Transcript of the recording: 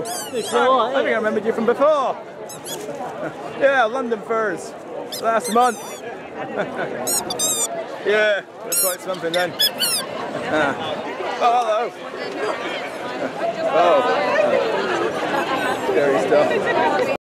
I think I remembered you from before. Yeah, London Furs. Last month. Yeah, that's quite something then. Oh, hello.